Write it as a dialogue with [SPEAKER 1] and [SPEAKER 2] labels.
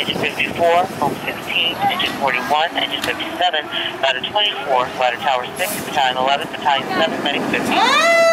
[SPEAKER 1] engine 54, foam 16, engine 41, engine 57, ladder 24, ladder tower 6, battalion 11, battalion 7, medic 50.